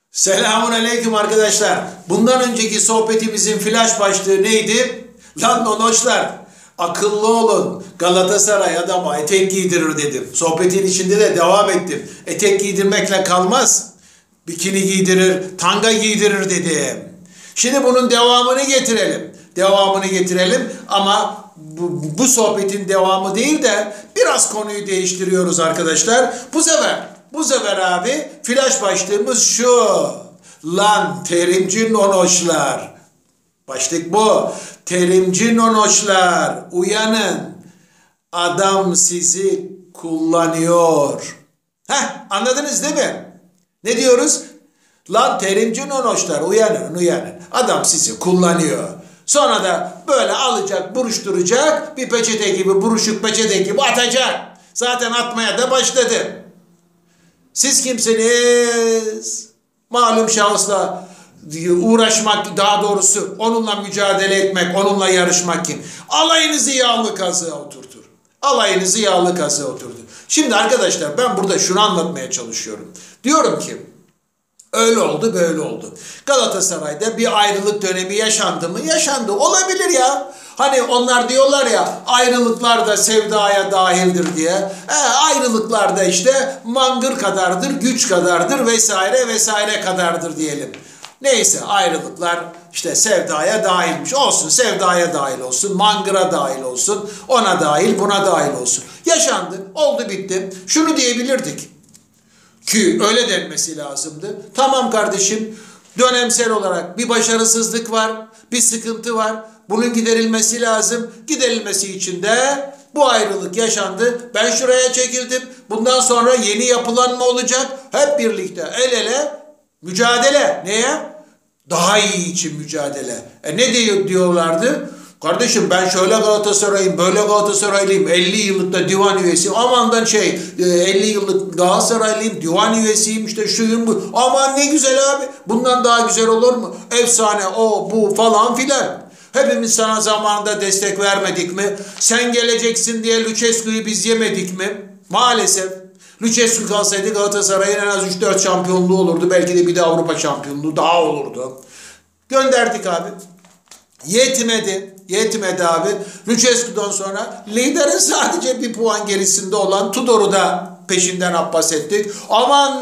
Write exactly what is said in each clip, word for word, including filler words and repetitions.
Selamun aleyküm arkadaşlar. Bundan önceki sohbetimizin flash başlığı neydi? Lan nonoşlar, akıllı olun. Galatasaray adama etek giydirir dedim. Sohbetin içinde de devam ettim. Etek giydirmekle kalmaz. Bikini giydirir, tanga giydirir dedim. Şimdi bunun devamını getirelim. Devamını getirelim ama bu, bu sohbetin devamı değil de biraz konuyu değiştiriyoruz arkadaşlar. Bu sefer Bu sefer abi flash başlığımız şu. Lan terimci nonoşlar. Başlık bu. Terimci nonoşlar. Uyanın. Adam sizi kullanıyor. Heh, anladınız değil mi? Ne diyoruz? Lan terimci nonoşlar uyanın uyanın. Adam sizi kullanıyor. Sonra da böyle alacak, buruşturacak, bir peçete gibi, buruşuk peçete gibi atacak. Zaten atmaya da başladı. Siz kimsiniz? Malum şahısla uğraşmak, daha doğrusu onunla mücadele etmek, onunla yarışmak kim? Alayınızı yağlı kazığa oturtur. Alayınızı yağlı kazığa oturtur. Şimdi arkadaşlar ben burada şunu anlatmaya çalışıyorum. Diyorum ki öyle oldu böyle oldu. Galatasaray'da bir ayrılık dönemi yaşandı mı? Yaşandı. Olabilir ya. Hani onlar diyorlar ya ayrılıklar da sevdaya dahildir diye. E, ayrılıklar da işte mangır kadardır, güç kadardır vesaire vesaire kadardır diyelim. Neyse ayrılıklar işte sevdaya dahilmiş. Olsun, sevdaya dahil olsun, mangıra dahil olsun, ona dahil buna dahil olsun. Yaşandı, oldu bitti. Şunu diyebilirdik. Ki öyle denmesi lazımdı. Tamam kardeşim, dönemsel olarak bir başarısızlık var, bir sıkıntı var. Bunun giderilmesi lazım. Giderilmesi için de bu ayrılık yaşandı. Ben şuraya çekildim. Bundan sonra yeni yapılanma olacak. Hep birlikte el ele mücadele. Neye? Daha iyi için mücadele. E ne diyor, diyorlardı? Kardeşim ben şöyle Galatasaray'ım, böyle Galatasaraylıyım, elli yıllık da divan üyesiyim. Amandan şey, elli yıllık Galatasaraylıyım, divan üyesiyim, işte şuyum bu. Aman ne güzel abi, bundan daha güzel olur mu? Efsane, o, bu falan filan. Hepimiz sana zamanında destek vermedik mi? Sen geleceksin diye Lucescu'yu biz yemedik mi? Maalesef. Lucescu kalsaydı Galatasaray'ın en az üç dört şampiyonluğu olurdu. Belki de bir de Avrupa şampiyonluğu daha olurdu. Gönderdik abi. Yetmedi. Yetmedi abi. Lucescu'dan sonra liderin sadece bir puan gerisinde olan Tudor'u da peşinden abbas ettik. Aman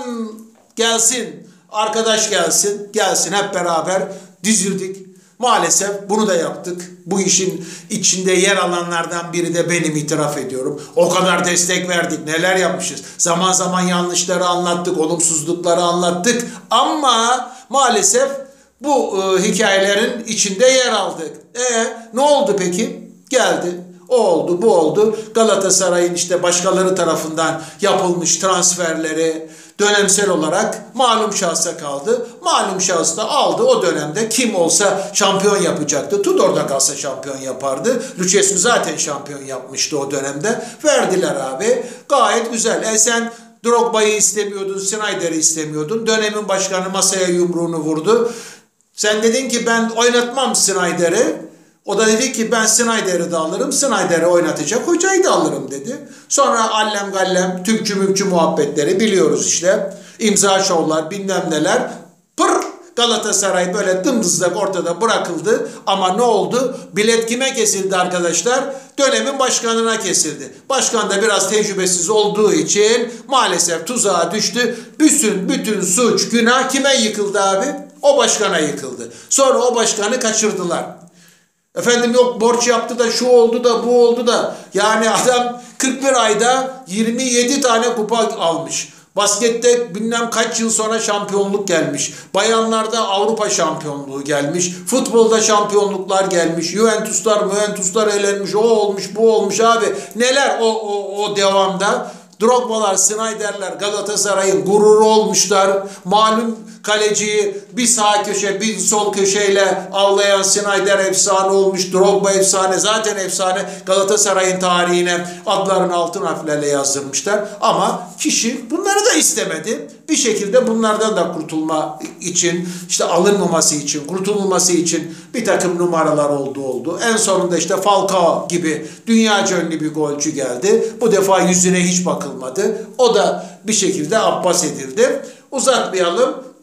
gelsin. Arkadaş gelsin. Gelsin hep beraber dizildik. Maalesef bunu da yaptık. Bu işin içinde yer alanlardan biri de benim, itiraf ediyorum. O kadar destek verdik. Neler yapmışız. Zaman zaman yanlışları anlattık. Olumsuzlukları anlattık. Ama maalesef bu e, hikayelerin içinde yer aldık. E ne oldu peki? Geldi. O oldu, bu oldu. Galatasaray'ın işte başkaları tarafından yapılmış transferleri dönemsel olarak malum şahsa kaldı. Malum şahıs da aldı. O dönemde kim olsa şampiyon yapacaktı. Tudor da kalsa şampiyon yapardı. Lucescu zaten şampiyon yapmıştı o dönemde. Verdiler abi. Gayet güzel. E sen Drogba'yı istemiyordun, Snyder'i istemiyordun. Dönemin başkanı masaya yumruğunu vurdu. Sen dedin ki ben oynatmam Snyder'i. O da dedi ki ben Snyder'i de alırım, Snyder'i oynatacak hocayı da alırım dedi. Sonra allem gallem, tümkü mümkü muhabbetleri biliyoruz işte. İmza şovlar, bilmem neler. Pır! Galatasaray böyle dımdızlak ortada bırakıldı. Ama ne oldu? Bilet kime kesildi arkadaşlar? Dönemin başkanına kesildi. Başkan da biraz tecrübesiz olduğu için maalesef tuzağa düştü. Bütün, bütün suç, günah kime yıkıldı abi? O başkana yıkıldı. Sonra o başkanı kaçırdılar. Efendim yok borç yaptı da şu oldu da bu oldu da. Yani adam kırk bir ayda yirmi yedi tane kupa almış. Baskette bilmem kaç yıl sonra şampiyonluk gelmiş. Bayanlarda Avrupa şampiyonluğu gelmiş. Futbolda şampiyonluklar gelmiş. Juventuslar, Juventuslar elenmiş. O olmuş, bu olmuş abi. Neler o, o, o devamda? Drogba'lar, Snyder'ler Galatasaray'ın gururu olmuşlar. Malum kaleciyi bir sağ köşe bir sol köşeyle avlayan Snyder efsane olmuş. Drogba efsane, zaten efsane. Galatasaray'ın tarihine adlarını altın harflerle yazdırmışlar. Ama kişi bunları da istemedi. Bir şekilde bunlardan da kurtulma için, işte alınmaması için, kurtulması için bir takım numaralar oldu oldu. En sonunda işte Falcao gibi dünyaca ünlü bir golcü geldi. Bu defa yüzüne hiç bakılmadı. O da bir şekilde abbas edildi. Uzatmayalım.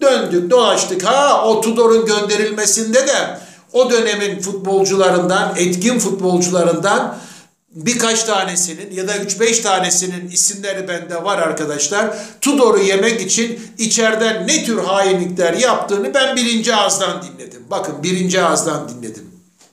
Döndük dolaştık. Ha, o Tudor'un gönderilmesinde de o dönemin futbolcularından, etkin futbolcularından birkaç tanesinin ya da üç beş tanesinin isimleri bende var arkadaşlar. Tudor'u yemek için içeriden ne tür hainlikler yaptığını ben birinci ağızdan dinledim. Bakın, birinci ağızdan dinledim.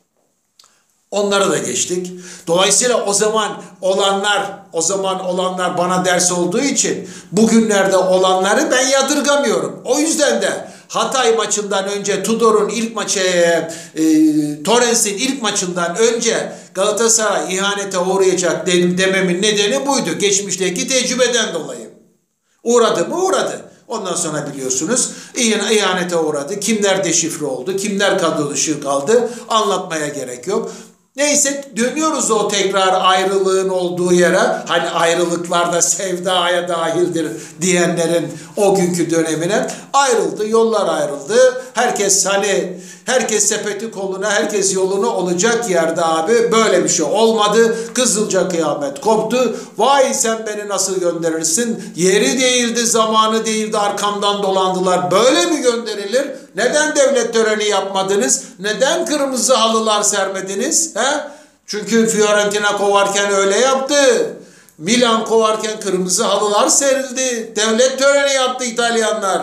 Onları da geçtik. Dolayısıyla o zaman olanlar, o zaman olanlar bana ders olduğu için bugünlerde olanları ben yadırgamıyorum. O yüzden de Hatay maçından önce, Tudor'un ilk maçı, e, Torrens'in ilk maçından önce Galatasaray ihanete uğrayacak dememin nedeni buydu. Geçmişteki tecrübeden dolayı. Uğradı mı? Uğradı. Ondan sonra biliyorsunuz ihanete uğradı. Kimler deşifre oldu, kimler kadro dışı kaldı, anlatmaya gerek yok. Neyse, dönüyoruz o tekrar ayrılığın olduğu yere. Hani ayrılıklarda sevdaya dahildir diyenlerin o günkü dönemine. Ayrıldı, yollar ayrıldı. Herkes hani herkes sepeti koluna, herkes yoluna olacak yerde abi. Böyle bir şey olmadı. Kızılca kıyamet koptu. Vay sen beni nasıl gönderirsin? Yeri değildi, zamanı değildi, arkamdan dolandılar. Böyle mi gönderilir? Neden devlet töreni yapmadınız? Neden kırmızı halılar sermediniz? He? Çünkü Fiorentina kovarken öyle yaptı. Milan kovarken kırmızı halılar serildi. Devlet töreni yaptı İtalyanlar.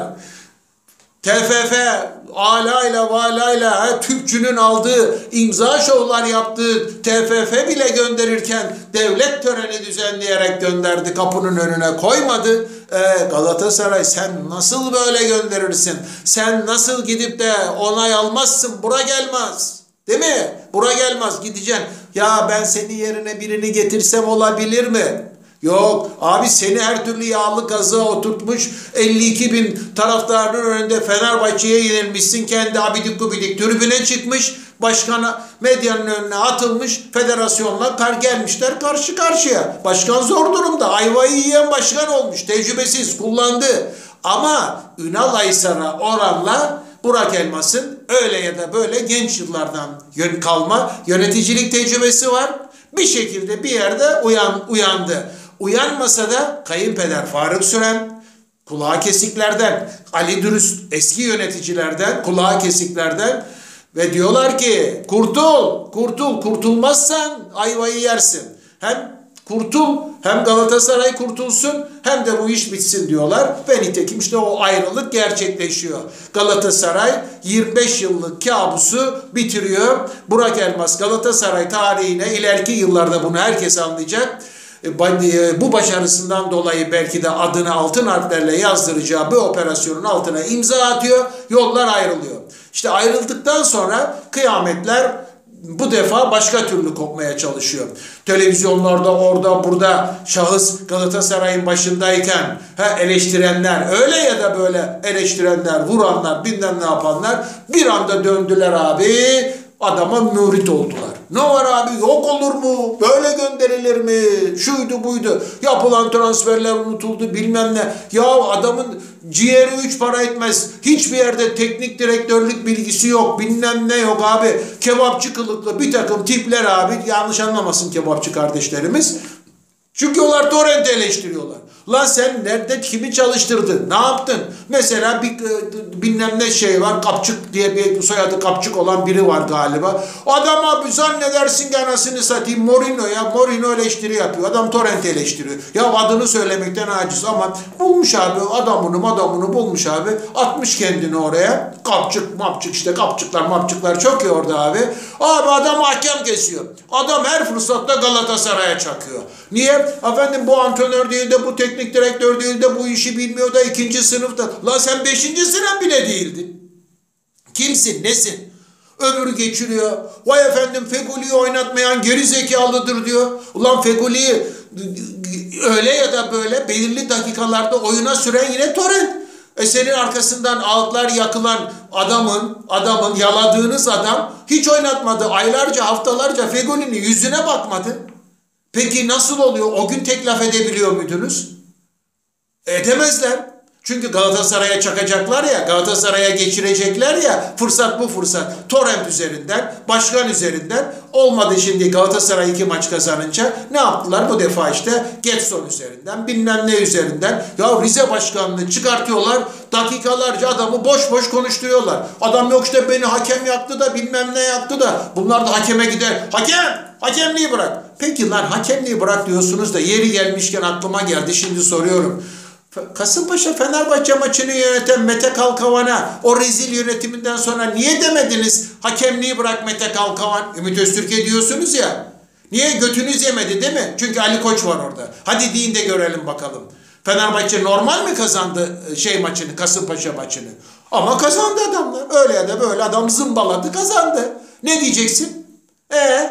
T F F alayla valayla Tüpçü'nün aldığı imza şovlar yaptığı T F F bile gönderirken devlet töreni düzenleyerek gönderdi, kapının önüne koymadı. Ee, Galatasaray sen nasıl böyle gönderirsin? Sen nasıl gidip de onay almazsın? Bura gelmez. Değil mi? Bura gelmez. Gideceksin. Ya ben senin yerine birini getirsem olabilir mi? Yok abi, seni her türlü yağlı kazığa oturtmuş, elli iki bin taraftarının önünde Fenerbahçe'ye yenilmişsin, kendi abidik gubidik tribüne çıkmış, başkana medyanın önüne atılmış, federasyonla kar gelmişler karşı karşıya. Başkan zor durumda, ayvayı yiyen başkan olmuş, tecrübesiz, kullandı. Ama Ünal Aysar'a oranla Burak Elmas'ın öyle ya da böyle genç yıllardan kalma yöneticilik tecrübesi var. Bir şekilde bir yerde uyan, uyandı. Uyanmasa da kayınpeder Faruk Süren, kulağı kesiklerden, Ali Dürüst eski yöneticilerden, kulağı kesiklerden ve diyorlar ki kurtul, kurtul, kurtulmazsan ayvayı yersin. Hem kurtul, hem Galatasaray kurtulsun, hem de bu iş bitsin diyorlar. Ve nitekim işte o ayrılık gerçekleşiyor. Galatasaray yirmi beş yıllık kabusu bitiriyor. Burak Elmas Galatasaray tarihine ileriki yıllarda, bunu herkes anlayacak, bu başarısından dolayı belki de adını altın harflerle yazdıracağı bir operasyonun altına imza atıyor. Yollar ayrılıyor. İşte ayrıldıktan sonra kıyametler bu defa başka türlü kopmaya çalışıyor. Televizyonlarda, orada burada şahıs Galatasaray'ın başındayken he, eleştirenler, öyle ya da böyle eleştirenler, vuranlar, bilmem ne yapanlar bir anda döndüler abi, adama mürit oldular. Ne var abi, yok olur mu? Böyle gönderilir mi? Şuydu buydu. Yapılan transferler unutuldu, bilmem ne. Ya adamın ciğeri üç para etmez. Hiçbir yerde teknik direktörlük bilgisi yok. Bilmem ne yok abi. Kebapçı kılıklı bir takım tipler abi. Yanlış anlamasın kebapçı kardeşlerimiz. Çünkü onlar Torrent'i eleştiriyorlar. Lan sen nerede kimi çalıştırdın? Ne yaptın? Mesela bir bilmem ne şey var. Kapçık diye bir soyadı Kapçık olan biri var galiba. Adam abi zannedersin ki anasını satayım Mourinho ya. Mourinho eleştiri yapıyor. Adam Torrent'i eleştiriyor. Ya adını söylemekten aciz ama bulmuş abi. Adamını adamını bulmuş abi. Atmış kendini oraya. Kapçık mapçık işte kapçıklar mapçıklar çok ya orada abi. Abi adam hakem kesiyor. Adam her fırsatta Galatasaray'a çakıyor. Niye? Efendim bu antrenör değil de bu teknik direktör değil de bu işi bilmiyor da ikinci sınıfta. Lan sen beşinci sınıf bile değildin. Kimsin? Nesin? Öbürü geçiriyor. Vay efendim Fegoli'yi oynatmayan geri zekalıdır diyor. Ulan Fegoli'yi öyle ya da böyle belirli dakikalarda oyuna süren yine Torrent. E senin arkasından ağıtlar yakılan adamın, adamın yaladığınız adam hiç oynatmadı. Aylarca, haftalarca Fegoli'nin yüzüne bakmadı. Peki nasıl oluyor? O gün tek laf edebiliyor muydunuz? Edemezler. Çünkü Galatasaray'a çakacaklar ya, Galatasaray'a geçirecekler ya, fırsat bu fırsat. Torrent üzerinden, başkan üzerinden olmadı şimdi Galatasaray iki maç kazanınca. Ne yaptılar bu defa işte? Getson üzerinden, bilmem ne üzerinden. Ya Rize başkanlığı çıkartıyorlar, dakikalarca adamı boş boş konuşturuyorlar. Adam yok işte beni hakem yaptı da bilmem ne yaptı da. Bunlar da hakeme gider. Hakem! Hakemliği bırak. Peki lan hakemliği bırak diyorsunuz da yeri gelmişken aklıma geldi, şimdi soruyorum. Kasımpaşa Fenerbahçe maçını yöneten Mete Kalkavan'a o rezil yönetiminden sonra niye demediniz hakemliği bırak Mete Kalkavan? Ümit Öztürk'e diyorsunuz ya. Niye götünüz yemedi değil mi? Çünkü Ali Koç var orada. Hadi deyin de görelim bakalım. Fenerbahçe normal mi kazandı şey maçını, Kasımpaşa maçını? Ama kazandı adamlar. Öyle ya da böyle adam zımbaladı, kazandı. Ne diyeceksin? Ee?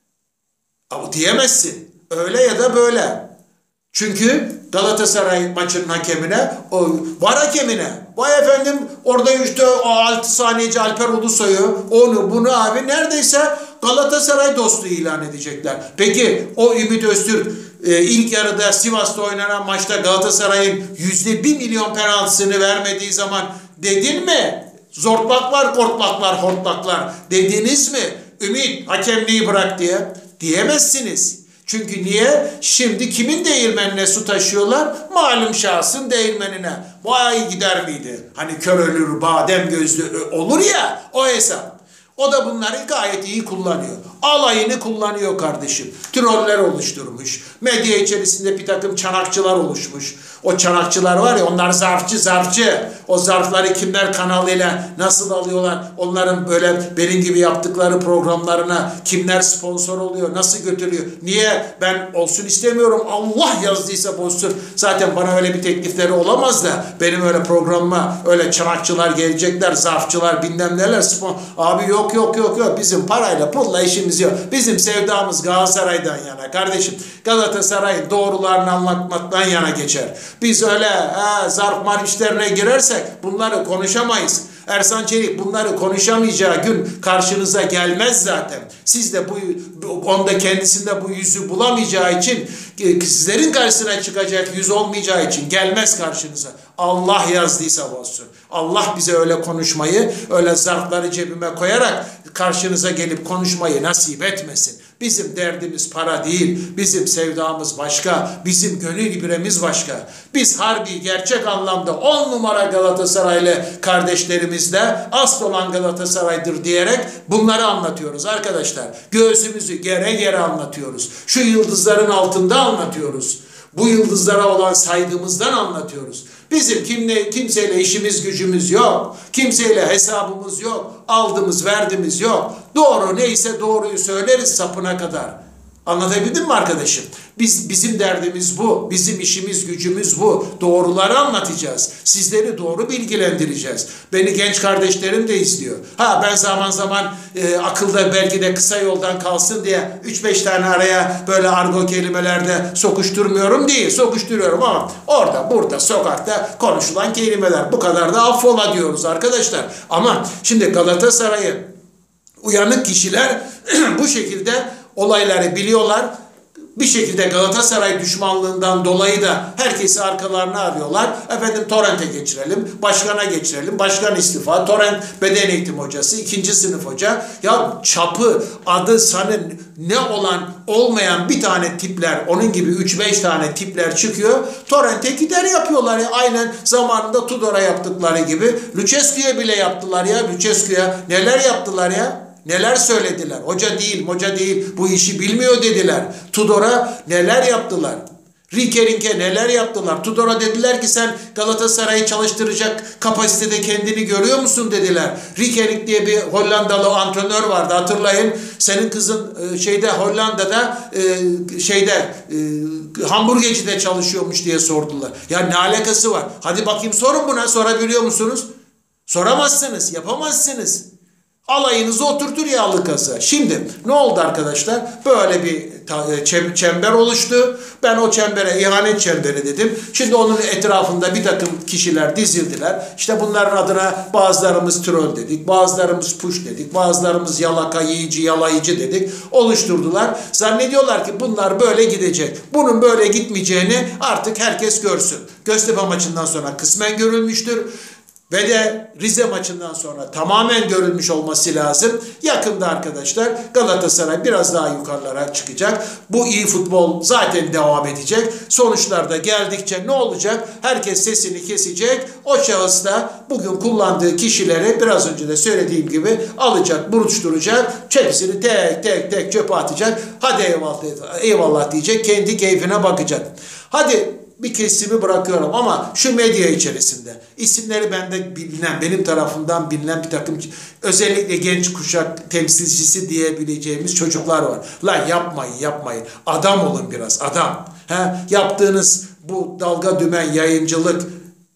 Ama diyemezsin. Öyle ya da böyle. Çünkü Galatasaray maçının hakemine, o var hakemine, vay efendim orada işte o altı saniyeci Alper Ulusoy'u, onu bunu abi neredeyse Galatasaray dostu ilan edecekler. Peki o Ümit Öztürk e, ilk yarıda Sivas'ta oynanan maçta Galatasaray'ın yüzde bir milyon penaltısını vermediği zaman dedin mi? Zortlaklar, kortlaklar, hortlaklar dediniz mi? Ümit hakemliği bırak diye diyemezsiniz. Çünkü niye? Şimdi kimin değirmenine su taşıyorlar? Malum şahsın değirmenine. Vay gider miydi? Hani kör ölür badem gözlü olur ya, o hesap. O da bunları gayet iyi kullanıyor. Alayını kullanıyor kardeşim. Troller oluşturmuş. Medya içerisinde bir takım çanakçılar oluşmuş. O çanakçılar var ya, onlar zarfçı zarfçı. O zarfları kimler kanalıyla nasıl alıyorlar? Onların böyle benim gibi yaptıkları programlarına kimler sponsor oluyor? Nasıl götürüyor? Niye? Ben olsun istemiyorum. Allah yazdıysa bozsun. Zaten bana öyle bir teklifleri olamaz da benim öyle programıma öyle çanakçılar gelecekler, zarfçılar bilmem neler. Spon Abi yok yok yok yok. Bizim parayla pulla işimiz yok. Bizim sevdamız Galatasaray'dan yana kardeşim. Galatasaray'ın doğrularını anlatmaktan yana geçer. Biz öyle he, zarf mar işlerine girersek bunları konuşamayız. Ersan Çelik bunları konuşamayacağı gün karşınıza gelmez zaten. Siz de bu onda kendisinde bu yüzü bulamayacağı için, sizlerin karşısına çıkacak yüz olmayacağı için gelmez karşınıza. Allah yazdıysa olsun. Allah bize öyle konuşmayı, öyle zarfları cebime koyarak karşınıza gelip konuşmayı nasip etmesin. Bizim derdimiz para değil, bizim sevdamız başka, bizim gönül biremiz başka. Biz harbi gerçek anlamda on numara Galatasaraylı kardeşlerimizle asıl olan Galatasaray'dır diyerek bunları anlatıyoruz arkadaşlar. Göğsümüzü gere gere anlatıyoruz. Şu yıldızların altında anlatıyoruz. Bu yıldızlara olan saygımızdan anlatıyoruz. Bizim kimle, kimseyle işimiz gücümüz yok. Kimseyle hesabımız yok. Aldığımız verdiğimiz yok. Doğru neyse doğruyu söyleriz sapına kadar. Anlatabildim mi arkadaşım? Biz, bizim derdimiz bu. Bizim işimiz gücümüz bu. Doğruları anlatacağız. Sizleri doğru bilgilendireceğiz. Beni genç kardeşlerim de izliyor. Ha ben zaman zaman e, akılda belki de kısa yoldan kalsın diye üç beş tane araya böyle argo kelimelerde sokuşturmuyorum değil. Sokuşturuyorum ama orada burada sokakta konuşulan kelimeler. Bu kadar da affola diyoruz arkadaşlar. Ama şimdi Galatasaray'ı uyanık kişiler bu şekilde olayları biliyorlar. Bir şekilde Galatasaray düşmanlığından dolayı da herkesi arkalarına arıyorlar. Efendim Torrent'e geçirelim, başkana geçirelim, başkan istifa, Torrent beden eğitim hocası, ikinci sınıf hoca. Ya çapı, adı, sanı ne olan olmayan bir tane tipler, onun gibi üç beş tane tipler çıkıyor. Torrent'e gider yapıyorlar ya. Aynen zamanında Tudor'a yaptıkları gibi. Lucescu'ya bile yaptılar ya. Lucescu'ya neler yaptılar ya. Neler söylediler? Hoca değil, hoca değil, bu işi bilmiyor dediler. Tudor'a neler yaptılar? Rikering'e neler yaptılar? Tudor'a dediler ki sen Galatasaray'ı çalıştıracak kapasitede kendini görüyor musun dediler. Rikering diye bir Hollandalı antrenör vardı hatırlayın. Senin kızın şeyde Hollanda'da şeyde hamburgercide çalışıyormuş diye sordular. Ya ne alakası var? Hadi bakayım sorun buna, sorabiliyor musunuz? Soramazsınız, yapamazsınız. Alayınızı oturtur yağlı kasa. Şimdi ne oldu arkadaşlar? Böyle bir çember oluştu. Ben o çembere ihanet çemberi dedim. Şimdi onun etrafında bir takım kişiler dizildiler. İşte bunların adına bazılarımız troll dedik, bazılarımız push dedik, bazılarımız yalaka, yiyici, yalayıcı dedik. Oluşturdular. Zannediyorlar ki bunlar böyle gidecek. Bunun böyle gitmeyeceğini artık herkes görsün. Göztepe maçından sonra kısmen görülmüştür. Ve de Rize maçından sonra tamamen görülmüş olması lazım. Yakında arkadaşlar Galatasaray biraz daha yukarılara çıkacak. Bu iyi futbol zaten devam edecek. Sonuçlarda geldikçe ne olacak? Herkes sesini kesecek. O şahıs da bugün kullandığı kişileri biraz önce de söylediğim gibi alacak, buruşturacak. Hepsini tek tek tek çöpe atacak. Hadi eyvallah, eyvallah diyecek. Kendi keyfine bakacak. Hadi bir kesimi bırakıyorum ama şu medya içerisinde isimleri bende bilinen, benim tarafından bilinen bir takım özellikle genç kuşak temsilcisi diyebileceğimiz çocuklar var. Lan yapmayın yapmayın. Adam olun biraz adam. He? Yaptığınız bu dalga dümen yayıncılık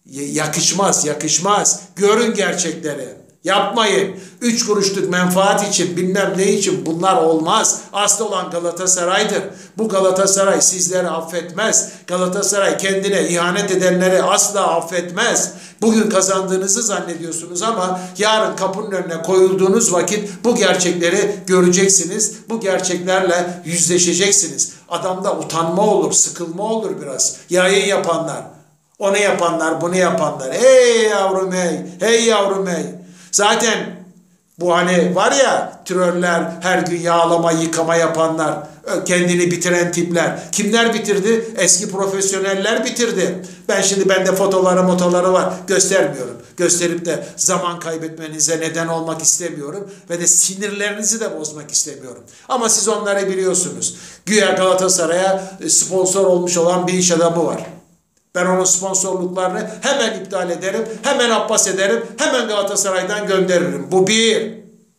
yakışmaz yakışmaz. Görün gerçekleri. Yapmayın. Üç kuruşluk menfaat için bilmem ne için bunlar olmaz. Asıl olan Galatasaray'dır. Bu Galatasaray sizleri affetmez. Galatasaray kendine ihanet edenleri asla affetmez. Bugün kazandığınızı zannediyorsunuz ama yarın kapının önüne koyulduğunuz vakit bu gerçekleri göreceksiniz. Bu gerçeklerle yüzleşeceksiniz. Adamda utanma olur, sıkılma olur biraz. Yayın yapanlar, onu yapanlar, bunu yapanlar. Hey yavrum hey, hey yavrum hey. Zaten bu hani var ya troller, her gün yağlama, yıkama yapanlar, kendini bitiren tipler. Kimler bitirdi? Eski profesyoneller bitirdi. Ben şimdi bende fotoları motoları var. Göstermiyorum. Gösterip de zaman kaybetmenize neden olmak istemiyorum. Ve de sinirlerinizi de bozmak istemiyorum. Ama siz onları biliyorsunuz. Güya Galatasaray'a sponsor olmuş olan bir iş adamı var. Ben onun sponsorluklarını hemen iptal ederim, hemen Abbas ederim, hemen Galatasaray'dan gönderirim. Bu bir.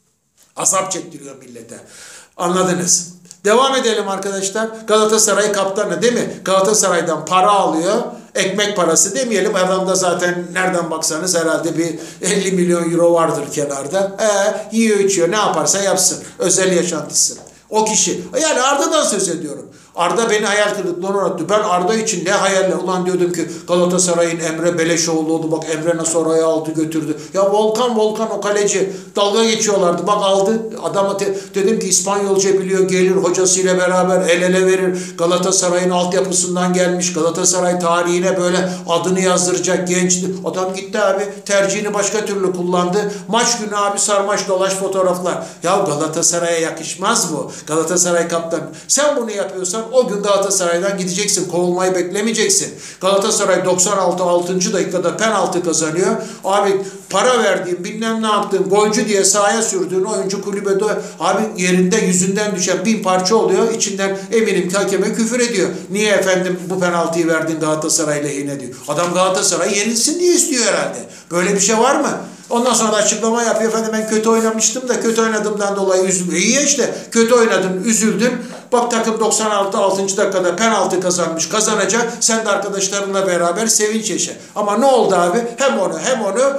Azap çektiriyor millete. Anladınız. Devam edelim arkadaşlar. Galatasaray kaptanı değil mi? Galatasaray'dan para alıyor. Ekmek parası demeyelim. Adamda zaten nereden baksanız herhalde bir elli milyon euro vardır kenarda. E, yiyor içiyor ne yaparsa yapsın. Özel yaşantısı. O kişi. Yani Arda'dan söz ediyorum. Arda beni hayal kırıklığına uğrattı. Ben Arda için ne hayaller? Ulan diyordum ki Galatasaray'ın Emre Beleşoğlu oldu. Bak Emre nasıl oraya aldı götürdü. Ya Volkan Volkan o kaleci. Dalga geçiyorlardı. Bak aldı. Adama dedim ki İspanyolca biliyor. Gelir hocasıyla beraber el ele verir. Galatasaray'ın altyapısından gelmiş. Galatasaray tarihine böyle adını yazdıracak gençti. Adam gitti abi. Tercihini başka türlü kullandı. Maç günü abi sarmaş dolaş fotoğraflar. Ya Galatasaray'a yakışmaz bu. Galatasaray kaptanı. Sen bunu yapıyorsan o gün Galatasaray'dan gideceksin. Kovulmayı beklemeyeceksin. Galatasaray doksan altı altıncı dakikada penaltı kazanıyor. Abi para verdiğin bilmem ne yaptığın golcü diye sahaya sürdüğün oyuncu kulübede abi yerinde yüzünden düşen bin parça oluyor. İçinden eminim ki hakeme küfür ediyor. Niye efendim bu penaltıyı verdin Galatasaray lehine diyor. Adam Galatasaray yenilsin diye istiyor herhalde. Böyle bir şey var mı? Ondan sonra da açıklama yapıyor. Efendim ben kötü oynamıştım da kötü oynadığımdan dolayı üzüldüm. İyi ya işte kötü oynadın üzüldün. Bak takım doksan altı altıncı dakikada penaltı kazanmış kazanacak. Sen de arkadaşlarınla beraber sevinç yaşa. Ama ne oldu abi? Hem onu hem onu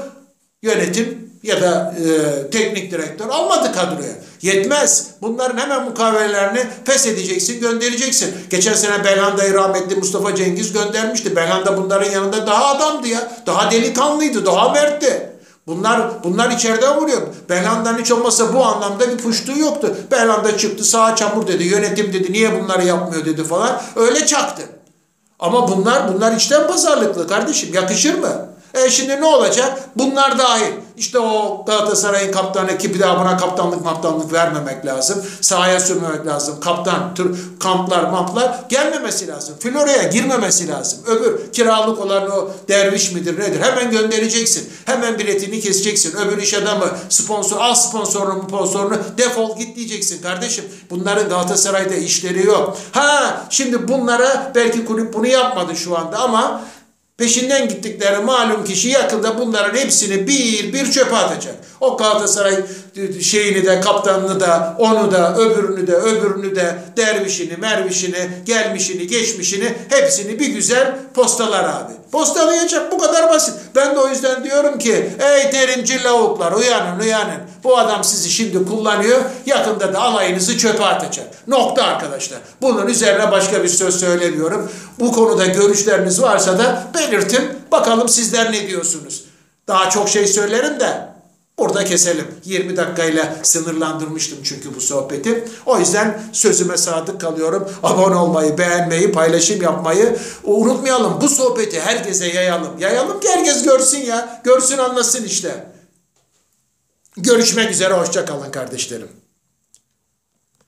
yönetim ya da e, teknik direktör almadı kadroya. Yetmez. Bunların hemen mukavelelerini feshedeceksin, göndereceksin. Geçen sene Belhanda'yı rahmetli Mustafa Cengiz göndermişti. Belhanda bunların yanında daha adamdı ya. Daha delikanlıydı, daha mertti. Bunlar bunlar içeriden vuruyor. Belhanda'nın hiç olmasa bu anlamda bir puştuğu yoktu. Belhanda çıktı sağa çamur dedi. Yönetim dedi niye bunları yapmıyor dedi falan. Öyle çaktı. Ama bunlar bunlar içten pazarlıklı kardeşim. Yakışır mı? E şimdi ne olacak? Bunlar dahil. İşte o Galatasaray'ın kaptanı ki bir daha buna kaptanlık maptanlık vermemek lazım. Sahaya sürmemek lazım. Kaptan, tür, kamplar, mamplar gelmemesi lazım. Flora'ya girmemesi lazım. Öbür kiralık olan o derviş midir nedir? Hemen göndereceksin. Hemen biletini keseceksin. Öbür iş adamı sponsor, al sponsorunu, sponsorunu defol git diyeceksin kardeşim. Bunların Galatasaray'da işleri yok. Ha şimdi bunlara belki kulüp bunu yapmadı şu anda ama peşinden gittikleri malum kişi yakında bunların hepsini bir bir çöpe atacak. O Galatasaray şeyini de, kaptanını da, onu da, öbürünü de, öbürünü de, dervişini, mervişini, gelmişini, geçmişini hepsini bir güzel postalar abi. Postalayacak bu kadar basit. Ben de o yüzden diyorum ki ey terimci lavuklar uyanın uyanın. Bu adam sizi şimdi kullanıyor. Yakında da alayınızı çöpe atacak. Nokta arkadaşlar. Bunun üzerine başka bir söz söylemiyorum. Bu konuda görüşleriniz varsa da belirtin. Bakalım sizler ne diyorsunuz? Daha çok şey söylerim de burada keselim. yirmi dakikayla sınırlandırmıştım çünkü bu sohbeti. O yüzden sözüme sadık kalıyorum. Abone olmayı, beğenmeyi, paylaşım yapmayı unutmayalım. Bu sohbeti herkese yayalım. Yayalım ki herkes görsün ya. Görsün, anlasın işte. Görüşmek üzere. Hoşça kalın kardeşlerim.